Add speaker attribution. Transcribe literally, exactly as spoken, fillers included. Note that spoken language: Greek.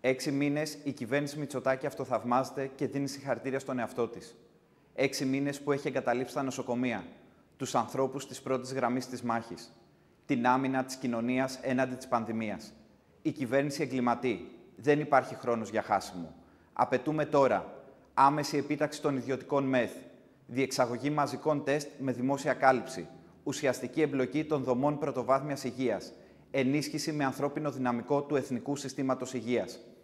Speaker 1: Έξι μήνες η κυβέρνηση Μητσοτάκη αυτοθαυμάζεται και δίνει συγχαρητήρια στον εαυτό της. Έξι μήνες που έχει εγκαταλείψει τα νοσοκομεία, τους ανθρώπους της πρώτης γραμμής της μάχης, την άμυνα της κοινωνίας έναντι της πανδημίας. Η κυβέρνηση εγκληματεί. Δεν υπάρχει χρόνος για χάσιμο. Απαιτούμε τώρα άμεση επίταξη των ιδιωτικών ΜΕΘ, διεξαγωγή μαζικών τεστ με δημόσια κάλυψη, ουσιαστική εμπλοκή των δομών πρωτοβάθμιας υγείας, ενίσχυση με ανθρώπινο δυναμικό του Εθνικού Συστήματος Υγείας.